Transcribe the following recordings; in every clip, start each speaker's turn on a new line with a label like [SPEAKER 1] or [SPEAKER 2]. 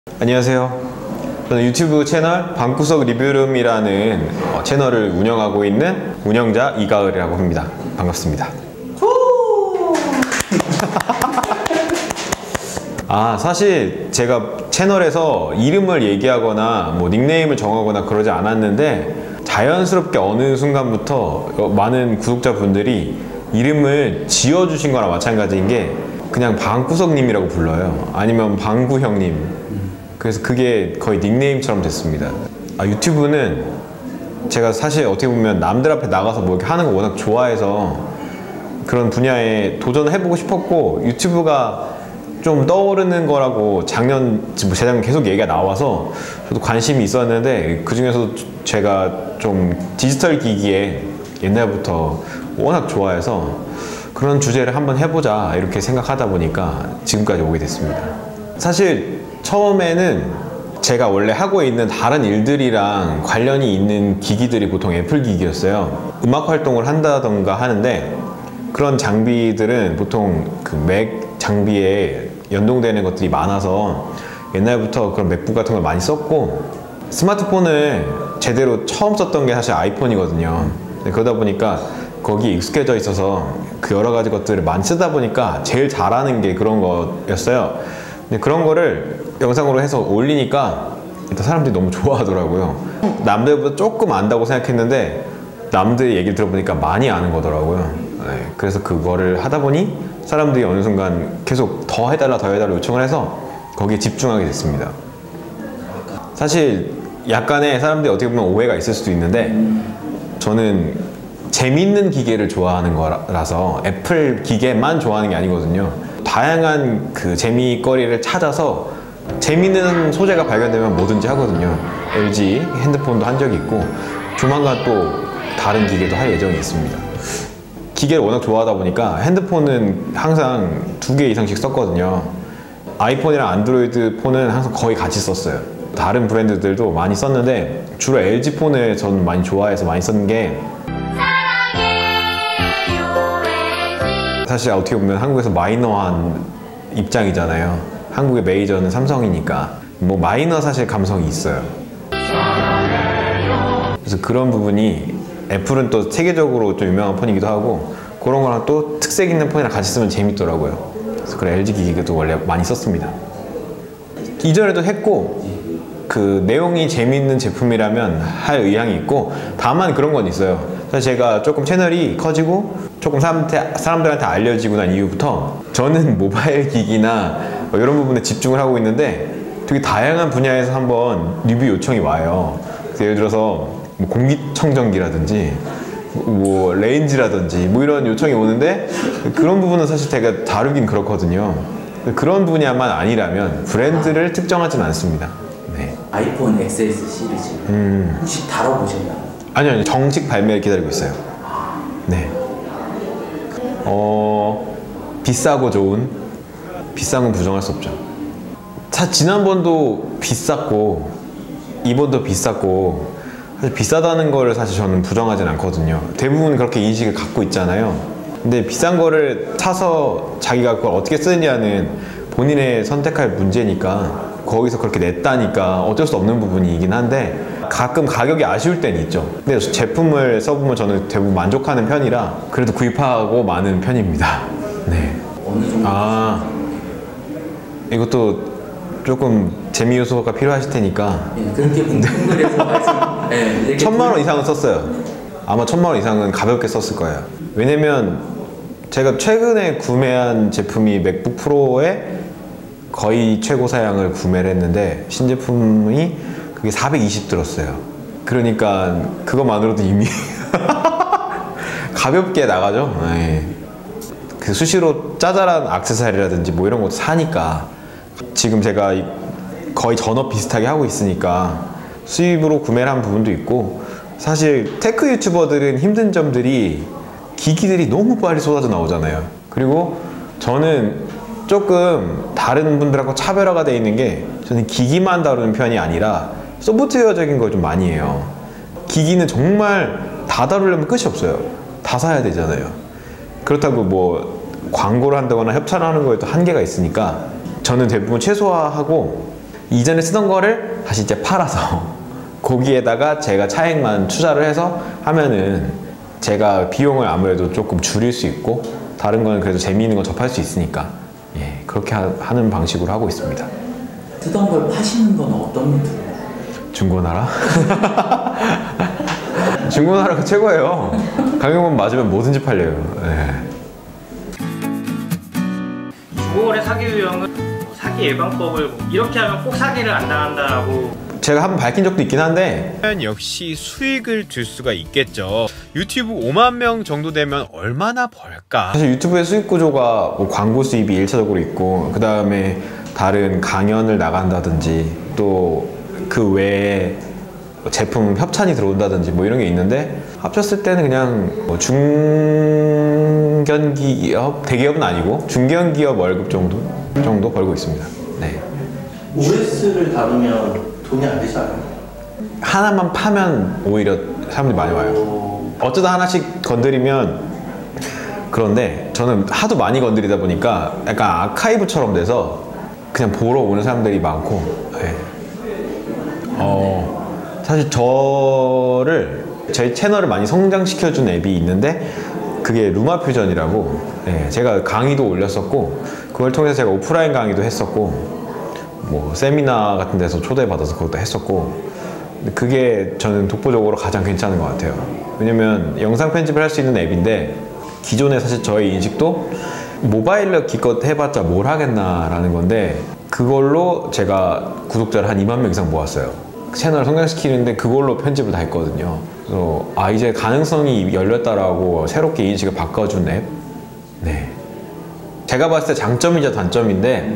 [SPEAKER 1] 안녕하세요. 저는 유튜브 채널 방구석 리뷰룸이라는 채널을 운영하고 있는 운영자 이가을이라고 합니다. 반갑습니다. 사실 제가 채널에서 이름을 얘기하거나 뭐 닉네임을 정하거나 그러지 않았는데 자연스럽게 어느 순간부터 많은 구독자분들이 이름을 지어주신 거랑 마찬가지인 게 그냥 방구석님이라고 불러요. 아니면 방구형님. 그래서 그게 거의 닉네임처럼 됐습니다. 유튜브는 제가 사실 어떻게 보면 남들 앞에 나가서 뭐 이렇게 하는 거 워낙 좋아해서 그런 분야에 도전을 해보고 싶었고, 유튜브가 좀 떠오르는 거라고 재작년 계속 얘기가 나와서 저도 관심이 있었는데, 그 중에서 제가 좀 디지털 기기에 옛날부터 워낙 좋아해서 그런 주제를 한번 해보자 이렇게 생각하다 보니까 지금까지 오게 됐습니다. 사실 처음에는 제가 원래 하고 있는 다른 일들이랑 관련이 있는 기기들이 보통 애플 기기였어요. 음악 활동을 한다던가 하는데 그런 장비들은 보통 그 맥 장비에 연동되는 것들이 많아서 옛날부터 그런 맥북 같은 걸 많이 썼고, 스마트폰을 제대로 처음 썼던 게 사실 아이폰이거든요. 그러다 보니까 거기에 익숙해져 있어서 그 여러 가지 것들을 많이 쓰다 보니까 제일 잘하는 게 그런 거였어요. 근데 그런 거를 영상으로 해서 올리니까 일단 사람들이 너무 좋아하더라고요. 남들보다 조금 안다고 생각했는데 남들 얘기를 들어보니까 많이 아는 거더라고요. 그래서 그거를 하다 보니 사람들이 어느 순간 계속 더 해달라 요청을 해서 거기에 집중하게 됐습니다. 사실 약간의 사람들이 어떻게 보면 오해가 있을 수도 있는데, 저는 재밌는 기계를 좋아하는 거라서 애플 기계만 좋아하는 게 아니거든요. 다양한 그 재미거리를 찾아서 재밌는 소재가 발견되면 뭐든지 하거든요. LG 핸드폰도 한 적이 있고, 조만간 또 다른 기계도 할 예정이 있습니다. 기계를 워낙 좋아하다 보니까 핸드폰은 항상 2개 이상씩 썼거든요. 아이폰이랑 안드로이드 폰은 항상 거의 같이 썼어요. 다른 브랜드들도 많이 썼는데 주로 LG 폰을 저는 많이 좋아해서 많이 썼는 게, 사실 어떻게 보면 한국에서 마이너한 입장이잖아요. 한국의 메이저는 삼성이니까 뭐 마이너 사실 감성이 있어요. 그래서 그런 부분이, 애플은 또 세계적으로 좀 유명한 폰이기도 하고 그런 거랑 또 특색 있는 폰이랑 같이 쓰면 재밌더라고요. 그래서 그런 LG 기기도 원래 많이 썼습니다. 이전에도 했고, 그 내용이 재미있는 제품이라면 할 의향이 있고, 다만 그런 건 있어요. 사실 제가 조금 채널이 커지고 조금 사람들한테 알려지고 난 이후부터 저는 모바일 기기나 이런 부분에 집중을 하고 있는데 되게 다양한 분야에서 한번 리뷰 요청이 와요. 예를 들어서 뭐 공기청정기라든지 뭐 레인지라든지 뭐 이런 요청이 오는데, 그런 부분은 사실 제가 다루긴 그렇거든요. 그런 분야만 아니라면 브랜드를 특정하진 않습니다. 네.
[SPEAKER 2] 아이폰 XS 시리즈 혹시 다뤄보셨나요?
[SPEAKER 1] 아니요, 정식 발매를 기다리고 있어요. 네. 비싸고 좋은, 비싼 건 부정할 수 없죠. 지난번도 비쌌고 이번도 비쌌고, 사실 비싸다는 거를 사실 저는 부정하진 않거든요. 대부분 그렇게 인식을 갖고 있잖아요. 근데 비싼 거를 사서 자기가 그걸 어떻게 쓰느냐는 본인의 선택할 문제니까, 거기서 그렇게 냈다니까 어쩔 수 없는 부분이긴 한데, 가끔 가격이 아쉬울 때는 있죠. 근데 제품을 써보면 저는 대부분 만족하는 편이라 그래도 구입하고 많은 편입니다. 네.
[SPEAKER 2] 어느 정도?
[SPEAKER 1] 이것도 조금 재미 요소가 필요하실 테니까.
[SPEAKER 2] 네, 그렇게 궁금해서 말씀. 네,
[SPEAKER 1] 1000만 원 이상은 썼어요. 아마 1000만 원 이상은 가볍게 썼을 거예요. 왜냐면 제가 최근에 구매한 제품이 맥북 프로의 거의 최고 사양을 구매를 했는데, 신제품이 그게 420 들었어요. 그러니까 그것만으로도 이미 가볍게 나가죠. 네. 그 수시로 짜잘한 액세서리라든지 뭐 이런 것도 사니까, 지금 제가 거의 전업 비슷하게 하고 있으니까 수입으로 구매를 한 부분도 있고, 사실 테크 유튜버들은 힘든 점들이 기기들이 너무 빨리 쏟아져 나오잖아요. 그리고 저는 조금 다른 분들하고 차별화가 되어 있는 게, 저는 기기만 다루는 편이 아니라 소프트웨어적인 걸 좀 많이 해요. 기기는 정말 다 다루려면 끝이 없어요. 다 사야 되잖아요. 그렇다고 뭐 광고를 한다거나 협찬하는 거에도 한계가 있으니까 저는 대부분 최소화하고 이전에 쓰던 거를 다시 이제 팔아서 거기에다가 제가 차액만 투자를 해서 하면은 제가 비용을 아무래도 조금 줄일 수 있고 다른 거는 그래도 재미있는 거 접할 수 있으니까 예, 그렇게 하는 방식으로 하고 있습니다.
[SPEAKER 2] 쓰던 걸 파시는 건 어떤 메타로?
[SPEAKER 1] 중고나라? 중고나라가 최고예요. 가격만 맞으면 뭐든지 팔려요. 예.
[SPEAKER 3] 중고거래 사기 유형은 사기 예방법을 이렇게 하면 꼭 사기를 안 당한다라고
[SPEAKER 1] 제가 한번 밝힌 적도 있긴 한데 역시 수익을 줄 수가 있겠죠. 유튜브 5만 명 정도 되면 얼마나 벌까? 사실 유튜브의 수익 구조가 뭐 광고 수입이 1차적으로 있고 그 다음에 다른 강연을 나간다든지 또 그 외에 제품 협찬이 들어온다든지 뭐 이런 게 있는데 합쳤을 때는 그냥 뭐 중견기업, 대기업은 아니고 중견기업 월급 정도 벌고 있습니다. 네.
[SPEAKER 2] OS를 다루면 돈이 안 되지 않아요?
[SPEAKER 1] 하나만 파면 오히려 사람들이 많이 와요. 어쩌다 하나씩 건드리면 그런데 저는 하도 많이 건드리다 보니까 약간 아카이브처럼 돼서 그냥 보러 오는 사람들이 많고 네. 사실 저희 채널을 많이 성장시켜준 앱이 있는데 그게 루마퓨전이라고 네, 제가 강의도 올렸었고 그걸 통해서 제가 오프라인 강의도 했었고 뭐 세미나 같은 데서 초대받아서 그것도 했었고 그게 저는 독보적으로 가장 괜찮은 것 같아요. 왜냐면 영상 편집을 할 수 있는 앱인데 기존에 사실 저의 인식도 모바일로 기껏 해봤자 뭘 하겠나 라는 건데 그걸로 제가 구독자를 한 2만 명 이상 모았어요. 채널을 성장시키는데 그걸로 편집을 다 했거든요. 그래서 이제 가능성이 열렸다라고 새롭게 인식을 바꿔준 앱. 네. 제가 봤을 때 장점이자 단점인데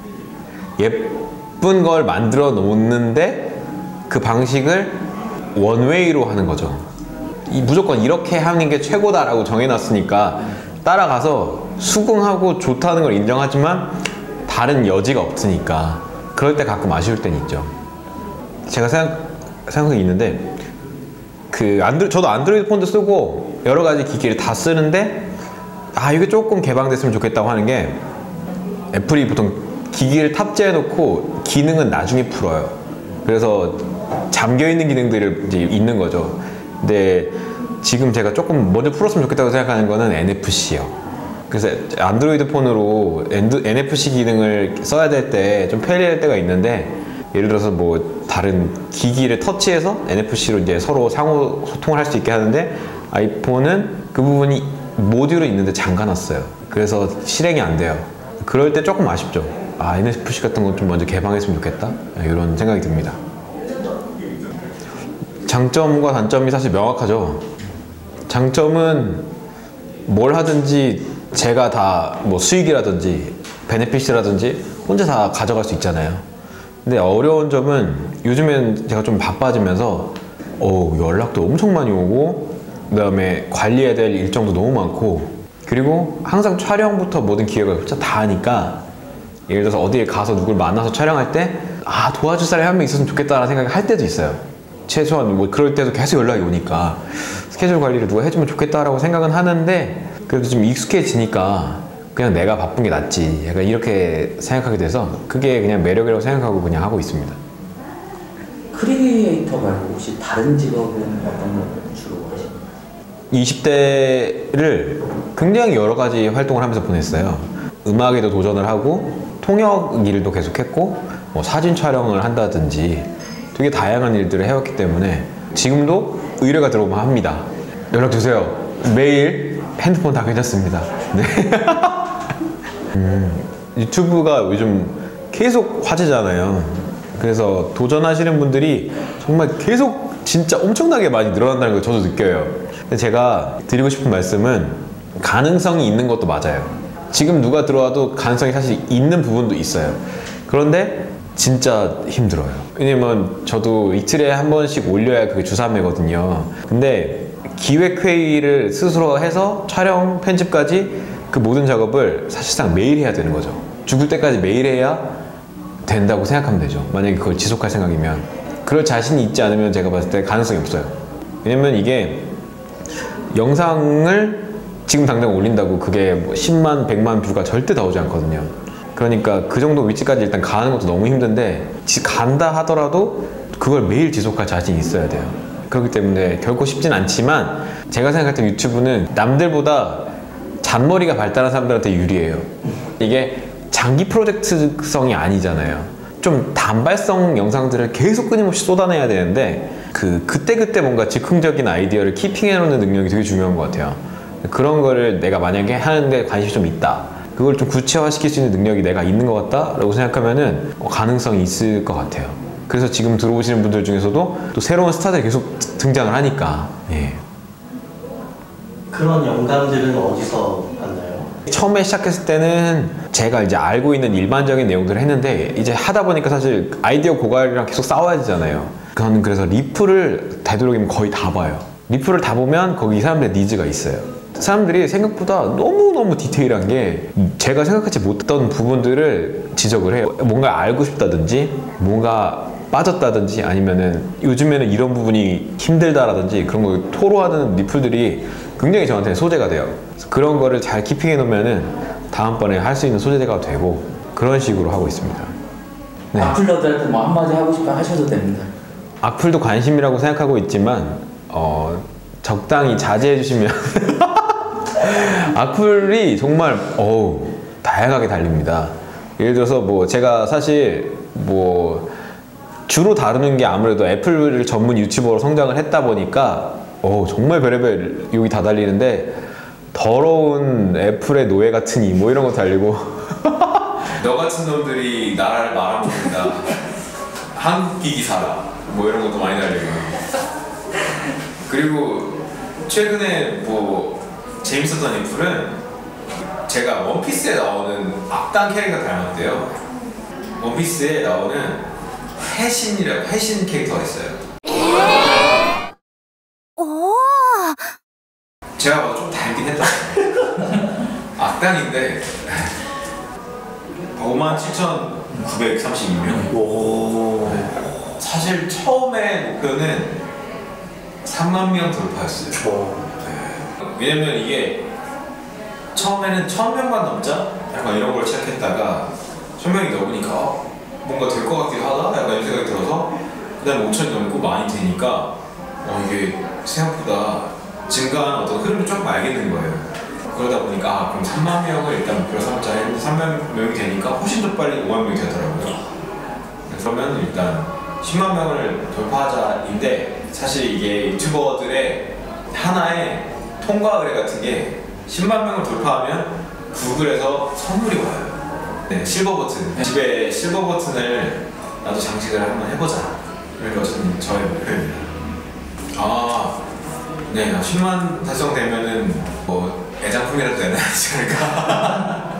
[SPEAKER 1] 예쁜 걸 만들어 놓는데 그 방식을 원웨이로 하는 거죠. 무조건 이렇게 하는 게 최고다라고 정해놨으니까 따라가서 수긍하고 좋다는 걸 인정하지만 다른 여지가 없으니까 그럴 때 가끔 아쉬울 때는 있죠. 제가 생각이 있는데 저도 안드로이드 폰도 쓰고 여러 가지 기기를 다 쓰는데 이게 조금 개방됐으면 좋겠다고 하는 게 애플이 보통 기기를 탑재해 놓고 기능은 나중에 풀어요. 그래서 잠겨있는 기능들이 이제 있는 거죠. 근데 지금 제가 조금 먼저 풀었으면 좋겠다고 생각하는 거는 NFC요. 그래서 안드로이드 폰으로 NFC 기능을 써야 될 때 좀 편리할 때가 있는데 예를 들어서 뭐 다른 기기를 터치해서 NFC로 이제 서로 상호 소통을 할 수 있게 하는데 아이폰은 그 부분이 모듈은 있는데 잠가놨어요. 그래서 실행이 안 돼요. 그럴 때 조금 아쉽죠. NFC 같은 건 좀 먼저 개방했으면 좋겠다 이런 생각이 듭니다. 장점과 단점이 사실 명확하죠. 장점은 뭘 하든지 제가 다 뭐 수익이라든지 베네핏이라든지 혼자 다 가져갈 수 있잖아요. 근데 어려운 점은 요즘엔 제가 좀 바빠지면서 연락도 엄청 많이 오고 그 다음에 관리해야 될 일정도 너무 많고 그리고 항상 촬영부터 모든 기획을 진짜 다 하니까 예를 들어서 어디에 가서 누굴 만나서 촬영할 때 도와줄 사람이 한 명 있었으면 좋겠다라는 생각을 할 때도 있어요. 최소한 뭐 그럴 때도 계속 연락이 오니까 스케줄 관리를 누가 해주면 좋겠다라고 생각은 하는데 그래도 좀 익숙해지니까 그냥 내가 바쁜 게 낫지 약간 이렇게 생각하게 돼서 그게 그냥 매력이라고 생각하고 그냥 하고 있습니다.
[SPEAKER 2] 크리에이터 말고 혹시 다른 직업은 어떤 걸 주로 하시나요?
[SPEAKER 1] 20대를 굉장히 여러 가지 활동을 하면서 보냈어요. 음악에도 도전을 하고 통역 일도 계속했고 뭐 사진 촬영을 한다든지 되게 다양한 일들을 해왔기 때문에 지금도 의뢰가 들어오면 합니다. 연락 주세요. 매일 핸드폰 다 괜찮습니다. 네. 유튜브가 요즘 계속 화제잖아요. 그래서 도전하시는 분들이 정말 계속 진짜 엄청나게 많이 늘어난다는 걸 저도 느껴요. 근데 제가 드리고 싶은 말씀은 가능성이 있는 것도 맞아요. 지금 누가 들어와도 가능성이 사실 있는 부분도 있어요. 그런데 진짜 힘들어요. 왜냐면 저도 이틀에 한 번씩 올려야 그게 주3회거든요. 근데 기획회의를 스스로 해서 촬영, 편집까지 그 모든 작업을 사실상 매일 해야 되는 거죠. 죽을 때까지 매일 해야 된다고 생각하면 되죠. 만약에 그걸 지속할 생각이면. 그럴 자신이 있지 않으면 제가 봤을 때 가능성이 없어요. 왜냐면 이게 영상을 지금 당장 올린다고 그게 뭐 10만, 100만 뷰가 절대 나오지 않거든요. 그러니까 그 정도 위치까지 일단 가는 것도 너무 힘든데 간다 하더라도 그걸 매일 지속할 자신이 있어야 돼요. 그렇기 때문에 결코 쉽진 않지만 제가 생각할 때 유튜브는 남들보다 잔머리가 발달한 사람들한테 유리해요. 이게 장기 프로젝트성이 아니잖아요. 좀 단발성 영상들을 계속 끊임없이 쏟아내야 되는데 그때그때 뭔가 즉흥적인 아이디어를 키핑해놓는 능력이 되게 중요한 것 같아요. 그런 거를 내가 만약에 하는데 관심이 좀 있다, 그걸 좀 구체화시킬 수 있는 능력이 내가 있는 것 같다 라고 생각하면은 가능성이 있을 것 같아요. 그래서 지금 들어오시는 분들 중에서도 또 새로운 스타들이 계속 등장을 하니까. 예.
[SPEAKER 2] 그런 영감들은 어디서 만나요?
[SPEAKER 1] 처음에 시작했을 때는 제가 이제 알고 있는 일반적인 내용들을 했는데 이제 하다 보니까 사실 아이디어 고갈이랑 계속 싸워야 되잖아요. 저는 그래서 리플을 되도록이면 거의 다 봐요. 리플을 다 보면 거기 사람들의 니즈가 있어요. 사람들이 생각보다 너무너무 디테일한 게 제가 생각하지 못했던 부분들을 지적을 해요. 뭔가 알고 싶다든지 뭔가 빠졌다든지 아니면은 요즘에는 이런 부분이 힘들다라든지 그런 거 토로하는 리플들이 굉장히 저한테 소재가 돼요. 그런 거를 잘 키핑해 놓으면은 다음번에 할 수 있는 소재가 되고 그런 식으로 하고 있습니다. 네.
[SPEAKER 2] 악플러들한테 뭐 한마디 하고 싶으면 하셔도 됩니다.
[SPEAKER 1] 악플도 관심이라고 생각하고 있지만 적당히 자제해 주시면 악플이 정말 다양하게 달립니다. 예를 들어서 뭐 제가 사실 뭐 주로 다루는 게 아무래도 애플을 전문 유튜버로 성장을 했다 보니까 정말 별의별 욕이 다 달리는데 더러운 애플의 노예 같으니 뭐 이런 거 달리고 너 같은 놈들이 나라를 말아먹는다, 한국 기기 사라 뭐 이런 것도 많이 달리고, 그리고 최근에 뭐 재밌었던 애플은 제가 원피스에 나오는 악당 캐릭터 닮았대요. 원피스에 나오는 해신 캐릭터가 있어요. 제가 봐도 좀 닮긴 했다. 악당인데 57,932명.
[SPEAKER 2] 오.
[SPEAKER 1] 사실 처음에 목표는 3만 명 돌파였어요. 왜냐면 이게 처음에는 1,000명만 넘자? 약간 이런 걸 시작했다가 1,000명이 넘으니까 뭔가 될 것 같기도 하다? 약간 이런 생각이 들어서 그 다음에 5,000이 넘고 많이 되니까 이게 생각보다 증가하는 어떤 흐름을 조금 알게 된 거예요. 그러다 보니까 그럼 3만 명을 일단 목표로 삼자 했는데 3만 명이 되니까 훨씬 더 빨리 5만 명이 되더라고요. 그러면 일단 10만 명을 돌파하자인데 사실 이게 유튜버들의 하나의 통과 의뢰 같은 게 10만 명을 돌파하면 구글에서 선물이 와요. 네, 실버 버튼. 집에 실버 버튼을 나도 장식을 한번 해보자. 그러니까 저의 목표입니다. 네, 10만 달성되면은 뭐 애장품이라도 되나 하지 않을까?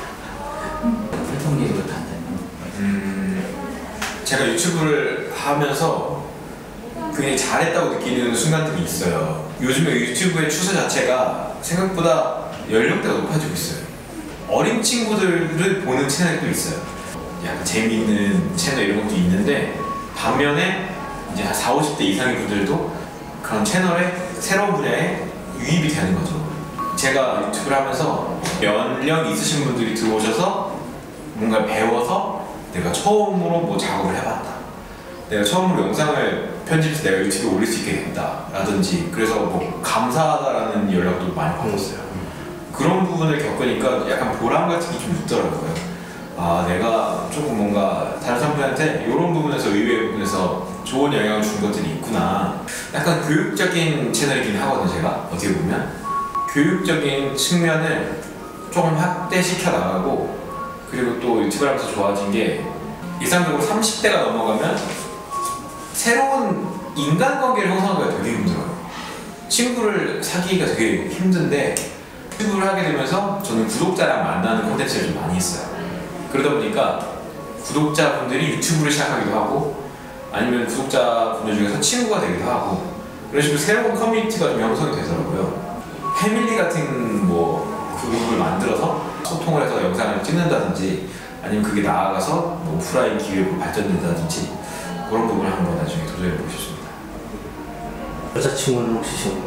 [SPEAKER 2] 활동기도 다 되나?
[SPEAKER 1] 제가 유튜브를 하면서 굉장히 잘했다고 느끼는 순간들이 있어요. 요즘에 유튜브의 추세 자체가 생각보다 연령대가 높아지고 있어요. 어린 친구들을 보는 채널도 있어요. 약간 재미있는 채널 이런 것도 있는데 반면에 이제 한 40, 50대 이상의 분들도 그런 채널에 새로운 분야에 유입이 되는 거죠. 제가 유튜브를 하면서 연령 있으신 분들이 들어오셔서 뭔가 배워서 내가 처음으로 뭐 작업을 해봤다, 내가 처음으로 영상을 편집해서 내가 유튜브에 올릴 수 있게 됐다 라든지, 그래서 뭐 감사하다라는 연락도 많이 받았어요. 그런 부분을 겪으니까 약간 보람 같은 게 좀 있더라고요. 내가 조금 뭔가 다른 사람들한테 이런 부분에서, 의외의 부분에서 좋은 영향을 준 것들이 있구나. 약간 교육적인 채널이긴 하거든요. 제가 어떻게 보면 교육적인 측면을 조금 확대시켜 나가고, 그리고 또 유튜브를 하면서 좋아진 게 일상적으로 30대가 넘어가면 새로운 인간관계를 형성하기가 되게 힘들어요. 친구를 사귀기가 되게 힘든데 유튜브를 하게 되면서 저는 구독자랑 만나는 콘텐츠를 좀 많이 했어요. 그러다 보니까 구독자분들이 유튜브를 시작하기도 하고 아니면 구독자분들 중에서 친구가 되기도 하고, 그런 식으로 새로운 커뮤니티가 좀 형성이 되더라고요. 패밀리 같은 뭐 그룹을 만들어서 소통을 해서 영상을 찍는다든지 아니면 그게 나아가서 뭐 오프라인 기회로 발전된다든지 그런 부분을 한번 나중에 도전해보고 싶습니다.
[SPEAKER 2] 여자친구는 혹시 지금?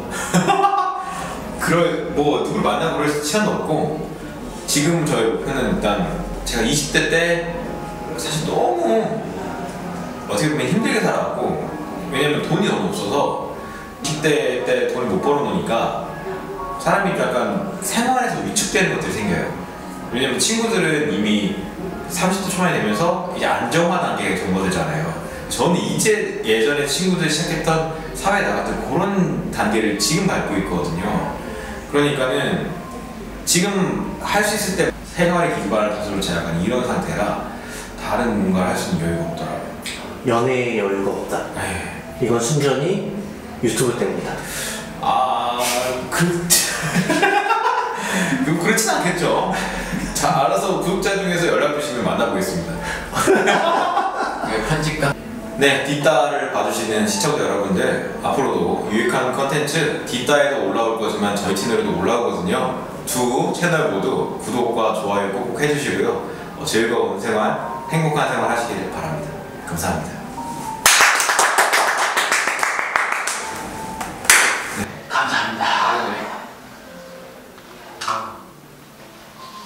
[SPEAKER 1] 뭐 누굴 만나고 그럴 시간도 없고, 지금 저의 목표는 일단 제가 20대 때 사실 너무 어떻게 보면 힘들게 살았고, 왜냐면 돈이 너무 없어서 20대 때 돈을 못 벌어놓으니까 사람이 약간 생활에서 위축되는 것들이 생겨요. 왜냐면 친구들은 이미 30대 초반이 되면서 이제 안정화 단계에 접어들잖아요. 저는 이제 예전에 친구들 시작했던 사회에 나갔던 그런 단계를 지금 밟고 있거든요. 그러니까는 지금 할 수 있을 때 생활의 기반을 다소를 제약한 이런 상태라 다른 뭔가를 할 수 있는 여유가 없더라고요.
[SPEAKER 2] 연애의 여유가 없다.
[SPEAKER 1] 에이.
[SPEAKER 2] 이건 순전히 유튜브 때문이다.
[SPEAKER 1] 그렇진 않겠죠. 자, 알아서 구독자 중에서 연락 주시면 만나보겠습니다.
[SPEAKER 4] 편집가?
[SPEAKER 1] 네, 뒷다를 봐주시는 시청자 여러분들, 앞으로도 유익한 컨텐츠 뒷다에도 올라올 거지만 저희 채널에도 올라오거든요. 두 채널 모두 구독과 좋아요 꼭 해주시고요. 즐거운 생활, 행복한 생활 하시길 바랍니다. 감사합니다.